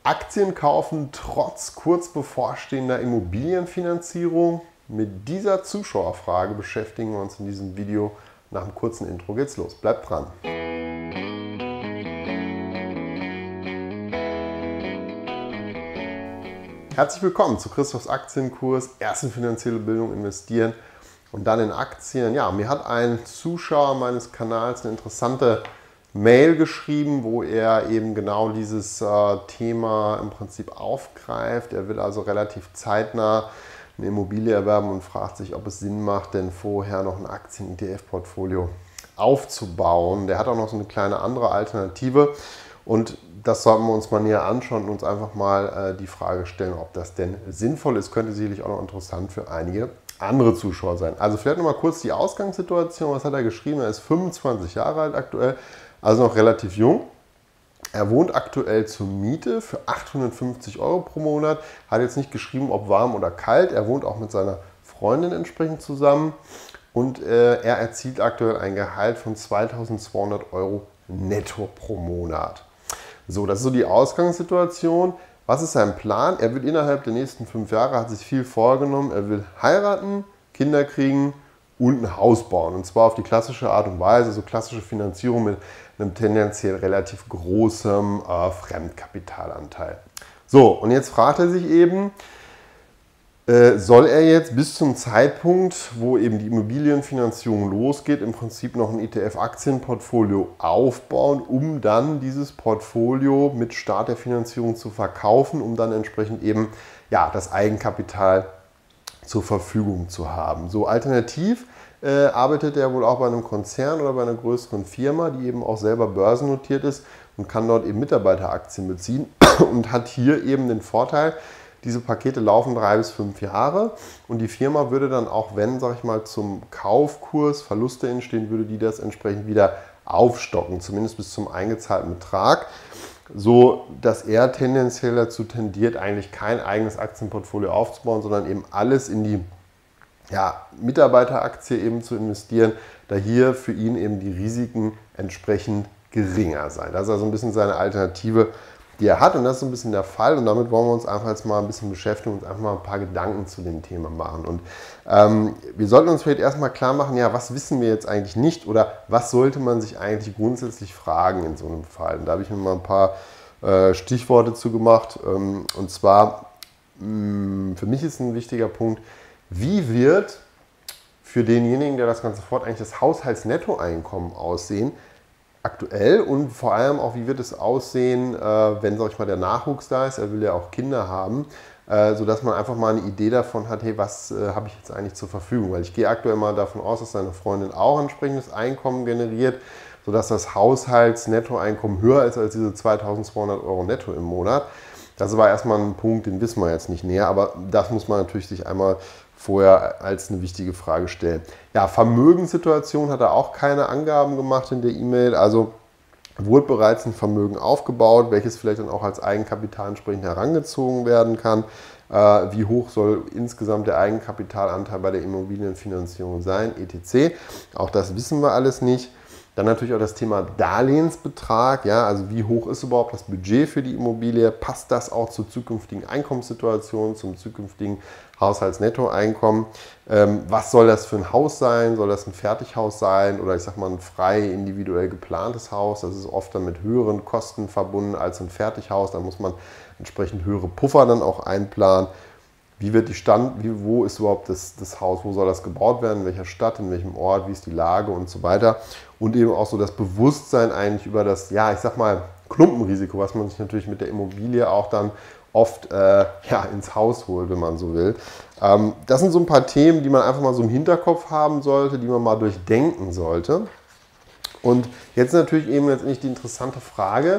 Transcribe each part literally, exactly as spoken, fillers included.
Aktien kaufen trotz kurz bevorstehender Immobilienfinanzierung? Mit dieser Zuschauerfrage beschäftigen wir uns in diesem Video. Nach einem kurzen Intro geht's los. Bleibt dran! Herzlich willkommen zu Christophs Aktienkurs. Erst in finanzielle Bildung investieren und dann in Aktien. Ja, mir hat ein Zuschauer meines Kanals eine interessante Mail geschrieben, wo er eben genau dieses äh, Thema im Prinzip aufgreift. Er will also relativ zeitnah eine Immobilie erwerben und fragt sich, ob es Sinn macht, denn vorher noch ein Aktien-E T F-Portfolio aufzubauen. Der hat auch noch so eine kleine andere Alternative und das sollten wir uns mal näher anschauen und uns einfach mal äh, die Frage stellen, ob das denn sinnvoll ist. Könnte sicherlich auch noch interessant für einige andere Zuschauer sein. Also vielleicht noch mal kurz die Ausgangssituation. Was hat er geschrieben? Er ist fünfundzwanzig Jahre alt aktuell, also noch relativ jung. Er wohnt aktuell zur Miete für achthundertfünfzig Euro pro Monat. Hat jetzt nicht geschrieben, ob warm oder kalt. Er wohnt auch mit seiner Freundin entsprechend zusammen. Und äh, er erzielt aktuell ein Gehalt von zweitausendzweihundert Euro netto pro Monat. So, das ist so die Ausgangssituation. Was ist sein Plan? Er will innerhalb der nächsten fünf Jahre, hat sich viel vorgenommen, er will heiraten, Kinder kriegen und ein Haus bauen. Und zwar auf die klassische Art und Weise, so klassische Finanzierung mit einem tendenziell relativ großen äh, Fremdkapitalanteil. So, und jetzt fragt er sich eben, äh, soll er jetzt bis zum Zeitpunkt, wo eben die Immobilienfinanzierung losgeht, im Prinzip noch ein E T F-Aktienportfolio aufbauen, um dann dieses Portfolio mit Start der Finanzierung zu verkaufen, um dann entsprechend eben ja, das Eigenkapital zur Verfügung zu haben. So alternativ äh, arbeitet er wohl auch bei einem Konzern oder bei einer größeren Firma, die eben auch selber börsennotiert ist und kann dort eben Mitarbeiteraktien beziehen und hat hier eben den Vorteil, diese Pakete laufen drei bis fünf Jahre und die Firma würde dann auch, wenn, sag ich mal, zum Kaufkurs Verluste entstehen, würde die das entsprechend wieder aufstocken, zumindest bis zum eingezahlten Betrag, so dass er tendenziell dazu tendiert, eigentlich kein eigenes Aktienportfolio aufzubauen, sondern eben alles in die ja, Mitarbeiteraktie eben zu investieren, da hier für ihn eben die Risiken entsprechend geringer sein. Das ist also ein bisschen seine Alternative, die er hat, und das ist so ein bisschen der Fall, und damit wollen wir uns einfach jetzt mal ein bisschen beschäftigen und uns einfach mal ein paar Gedanken zu dem Thema machen. Und ähm, wir sollten uns vielleicht erstmal klar machen, ja, was wissen wir jetzt eigentlich nicht oder was sollte man sich eigentlich grundsätzlich fragen in so einem Fall? Und da habe ich mir mal ein paar äh, Stichworte zu gemacht, ähm, und zwar mh, für mich ist ein wichtiger Punkt, wie wird für denjenigen, der das Ganze fort, eigentlich das Haushaltsnettoeinkommen aussehen, aktuell, und vor allem auch, wie wird es aussehen, äh, wenn, sag ich mal, der Nachwuchs da ist, er will ja auch Kinder haben, äh, sodass man einfach mal eine Idee davon hat, hey, was äh, habe ich jetzt eigentlich zur Verfügung? Weil ich gehe aktuell mal davon aus, dass seine Freundin auch entsprechendes Einkommen generiert, sodass das Haushaltsnettoeinkommen höher ist als diese zweitausendzweihundert Euro netto im Monat. Das war erstmal ein Punkt, den wissen wir jetzt nicht näher, aber das muss man natürlich sich einmal vorher als eine wichtige Frage stellen. Ja, Vermögenssituation hat er auch keine Angaben gemacht in der E-Mail, also wurde bereits ein Vermögen aufgebaut, welches vielleicht dann auch als Eigenkapital entsprechend herangezogen werden kann. Äh, wie hoch soll insgesamt der Eigenkapitalanteil bei der Immobilienfinanzierung sein, et cetera. Auch das wissen wir alles nicht. Dann natürlich auch das Thema Darlehensbetrag, ja, also wie hoch ist überhaupt das Budget für die Immobilie, passt das auch zur zukünftigen Einkommenssituation, zum zukünftigen Haushaltsnettoeinkommen, ähm, was soll das für ein Haus sein, soll das ein Fertighaus sein oder ich sag mal ein frei individuell geplantes Haus, das ist oft dann mit höheren Kosten verbunden als ein Fertighaus, da muss man entsprechend höhere Puffer dann auch einplanen. Wie wird die Stand, wie, wo ist überhaupt das, das Haus, wo soll das gebaut werden, in welcher Stadt, in welchem Ort, wie ist die Lage und so weiter. Und eben auch so das Bewusstsein eigentlich über das, ja, ich sag mal, Klumpenrisiko, was man sich natürlich mit der Immobilie auch dann oft äh, ja, ins Haus holt, wenn man so will. Ähm, das sind so ein paar Themen, die man einfach mal so im Hinterkopf haben sollte, die man mal durchdenken sollte. Und jetzt natürlich eben letztendlich die interessante Frage,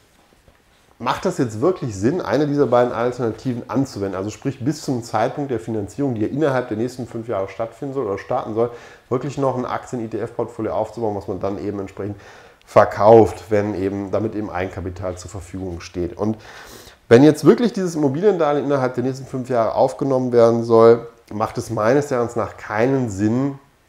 macht das jetzt wirklich Sinn, eine dieser beiden Alternativen anzuwenden? Also sprich bis zum Zeitpunkt der Finanzierung, die ja innerhalb der nächsten fünf Jahre stattfinden soll oder starten soll, wirklich noch ein Aktien-E T F-Portfolio aufzubauen, was man dann eben entsprechend verkauft, wenn eben, damit eben Eigenkapital zur Verfügung steht. Und wenn jetzt wirklich dieses Immobiliendarlehen innerhalb der nächsten fünf Jahre aufgenommen werden soll, macht es meines Erachtens nach keinen Sinn,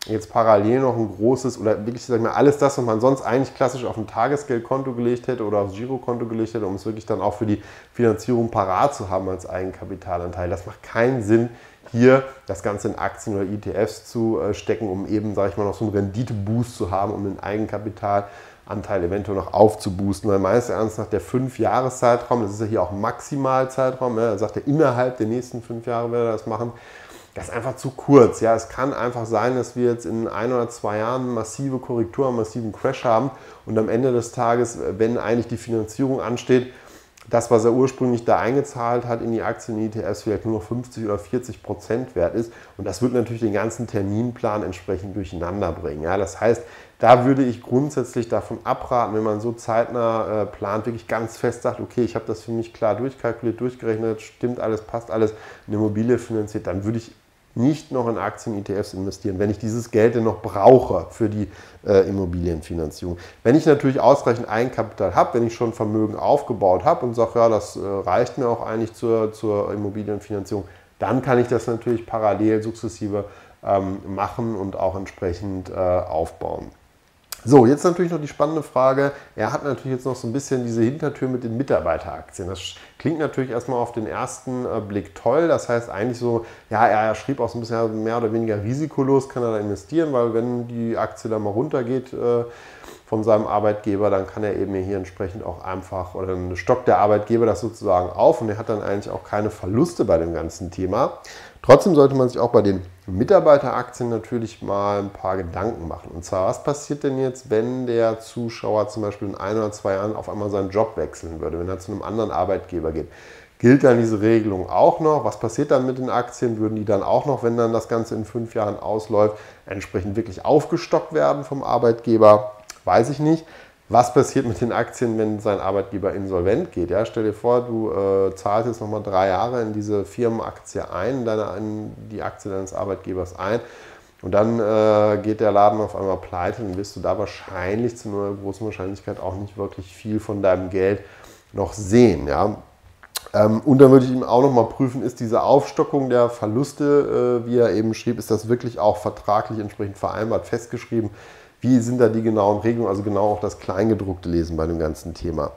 jetzt parallel noch ein großes oder wirklich, sag ich mal, alles das, was man sonst eigentlich klassisch auf ein Tagesgeldkonto gelegt hätte oder aufs Girokonto gelegt hätte, um es wirklich dann auch für die Finanzierung parat zu haben als Eigenkapitalanteil. Das macht keinen Sinn, hier das Ganze in Aktien oder E T Fs zu stecken, um eben, sage ich mal, noch so einen Renditeboost zu haben, um den Eigenkapitalanteil eventuell noch aufzuboosten. Weil meines Erachtens nach der fünf-Jahres-Zeitraum, das ist ja hier auch Maximalzeitraum, er sagt ja, innerhalb der nächsten fünf Jahre werde er das machen, das ist einfach zu kurz. Ja, es kann einfach sein, dass wir jetzt in ein oder zwei Jahren massive Korrektur, einen massiven Crash haben und am Ende des Tages, wenn eigentlich die Finanzierung ansteht, das, was er ursprünglich da eingezahlt hat in die Aktien, E T Fs, vielleicht nur noch fünfzig oder vierzig Prozent wert ist. Und das wird natürlich den ganzen Terminplan entsprechend durcheinander bringen. Ja, das heißt, da würde ich grundsätzlich davon abraten, wenn man so zeitnah äh, plant, wirklich ganz fest sagt, okay, ich habe das für mich klar durchkalkuliert, durchgerechnet, stimmt alles, passt alles, eine Immobilie finanziert, dann würde ich nicht noch in Aktien, E T Fs investieren, wenn ich dieses Geld denn noch brauche für die äh, Immobilienfinanzierung. Wenn ich natürlich ausreichend Eigenkapital habe, wenn ich schon Vermögen aufgebaut habe und sage, ja, das äh, reicht mir auch eigentlich zur, zur Immobilienfinanzierung, dann kann ich das natürlich parallel sukzessive ähm, machen und auch entsprechend äh, aufbauen. So, jetzt natürlich noch die spannende Frage. Er hat natürlich jetzt noch so ein bisschen diese Hintertür mit den Mitarbeiteraktien. Das klingt natürlich erstmal auf den ersten Blick toll. Das heißt eigentlich so, ja, er schrieb auch so ein bisschen mehr oder weniger risikolos, kann er da investieren, weil wenn die Aktie da mal runtergeht äh, von seinem Arbeitgeber, dann kann er eben hier entsprechend auch einfach, oder dann stockt der Arbeitgeber das sozusagen auf und er hat dann eigentlich auch keine Verluste bei dem ganzen Thema. Trotzdem sollte man sich auch bei den Mitarbeiteraktien natürlich mal ein paar Gedanken machen. Und zwar, was passiert denn jetzt, wenn der Zuschauer zum Beispiel in ein oder zwei Jahren auf einmal seinen Job wechseln würde, wenn er zu einem anderen Arbeitgeber geht? Gilt dann diese Regelung auch noch? Was passiert dann mit den Aktien? Würden die dann auch noch, wenn dann das Ganze in fünf Jahren ausläuft, entsprechend wirklich aufgestockt werden vom Arbeitgeber? Weiß ich nicht. Was passiert mit den Aktien, wenn sein Arbeitgeber insolvent geht? Ja, stell dir vor, du äh, zahlst jetzt nochmal drei Jahre in diese Firmenaktie ein, deine, in die Aktie deines Arbeitgebers ein und dann äh, geht der Laden auf einmal pleite und wirst du da wahrscheinlich zu einer großen Wahrscheinlichkeit auch nicht wirklich viel von deinem Geld noch sehen. Ja? Ähm, und dann würde ich ihm auch nochmal prüfen, ist diese Aufstockung der Verluste, äh, wie er eben schrieb, ist das wirklich auch vertraglich entsprechend vereinbart, festgeschrieben? Wie sind da die genauen Regelungen, also genau auch das Kleingedruckte lesen bei dem ganzen Thema.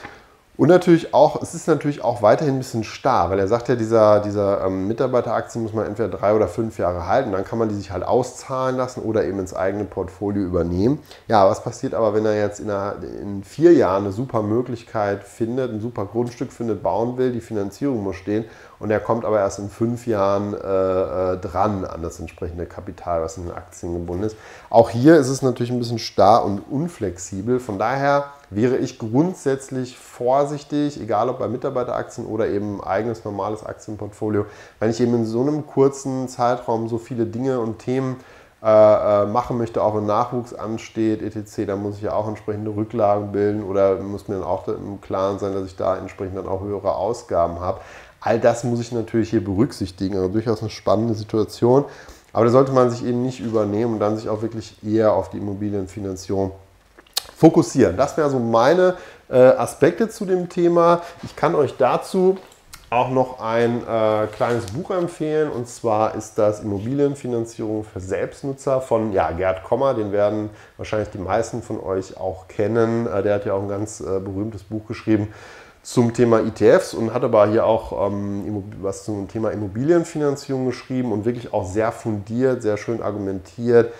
Und natürlich auch, es ist natürlich auch weiterhin ein bisschen starr, weil er sagt ja, dieser, dieser ähm, Mitarbeiteraktien muss man entweder drei oder fünf Jahre halten, dann kann man die sich halt auszahlen lassen oder eben ins eigene Portfolio übernehmen. Ja, was passiert aber, wenn er jetzt in, einer, in vier Jahren eine super Möglichkeit findet, ein super Grundstück findet, bauen will, die Finanzierung muss stehen und er kommt aber erst in fünf Jahren äh, dran an das entsprechende Kapital, was in den Aktien gebunden ist. Auch hier ist es natürlich ein bisschen starr und unflexibel, von daher wäre ich grundsätzlich vorsichtig, egal ob bei Mitarbeiteraktien oder eben eigenes normales Aktienportfolio, wenn ich eben in so einem kurzen Zeitraum so viele Dinge und Themen äh, machen möchte, auch wenn Nachwuchs ansteht, et cetera, da muss ich ja auch entsprechende Rücklagen bilden oder muss mir dann auch im Klaren sein, dass ich da entsprechend dann auch höhere Ausgaben habe. All das muss ich natürlich hier berücksichtigen, also durchaus eine spannende Situation, aber da sollte man sich eben nicht übernehmen und dann sich auch wirklich eher auf die Immobilienfinanzierung fokussieren. Das wären so meine äh, Aspekte zu dem Thema. Ich kann euch dazu auch noch ein äh, kleines Buch empfehlen und zwar ist das Immobilienfinanzierung für Selbstnutzer von ja, Gerd Kommer. Den werden wahrscheinlich die meisten von euch auch kennen. Äh, der hat ja auch ein ganz äh, berühmtes Buch geschrieben zum Thema E T Fs und hat aber hier auch ähm, was zum Thema Immobilienfinanzierung geschrieben und wirklich auch sehr fundiert, sehr schön argumentiert.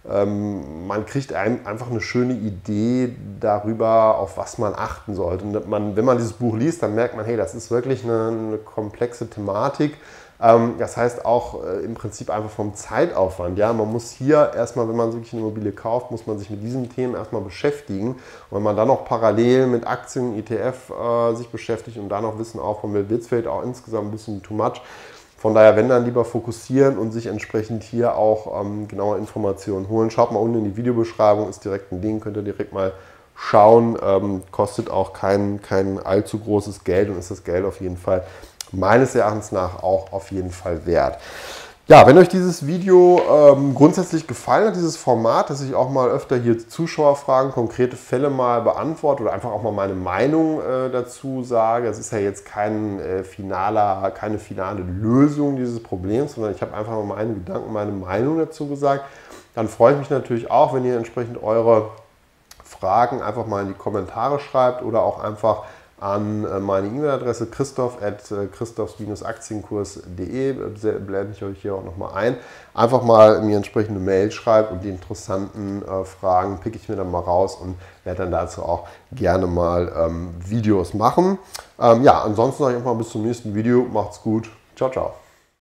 Ähm, man kriegt ein, einfach eine schöne Idee darüber, auf was man achten sollte. Und man, wenn man dieses Buch liest, dann merkt man, hey, das ist wirklich eine, eine komplexe Thematik. Ähm, das heißt auch äh, im Prinzip einfach vom Zeitaufwand. Ja? Man muss hier erstmal, wenn man wirklich eine Immobilie kauft, muss man sich mit diesen Themen erstmal beschäftigen. Und wenn man dann noch parallel mit Aktien, E T F äh, sich beschäftigt und da noch Wissen aufbauen will, wird es vielleicht auch insgesamt ein bisschen too much. Von daher, wenn dann lieber fokussieren und sich entsprechend hier auch ähm, genaue Informationen holen. Schaut mal unten in die Videobeschreibung, ist direkt ein Link, könnt ihr direkt mal schauen. Ähm, kostet auch kein, kein allzu großes Geld und ist das Geld auf jeden Fall meines Erachtens nach auch auf jeden Fall wert. Ja, wenn euch dieses Video ähm, grundsätzlich gefallen hat, dieses Format, dass ich auch mal öfter hier Zuschauerfragen, konkrete Fälle mal beantworte oder einfach auch mal meine Meinung äh, dazu sage. Es ist ja jetzt kein, äh, finaler, keine finale Lösung dieses Problems, sondern ich habe einfach mal meine Gedanken, meine Meinung dazu gesagt. dann freue ich mich natürlich auch, wenn ihr entsprechend eure Fragen einfach mal in die Kommentare schreibt oder auch einfach an meine E-Mail-Adresse christoph at christophs aktienkurs punkt de, blende ich euch hier auch nochmal ein. Einfach mal mir entsprechende Mail schreibt und die interessanten äh, Fragen picke ich mir dann mal raus und werde dann dazu auch gerne mal ähm, Videos machen. Ähm, ja, ansonsten sage ich einfach mal bis zum nächsten Video. Macht's gut. Ciao, ciao.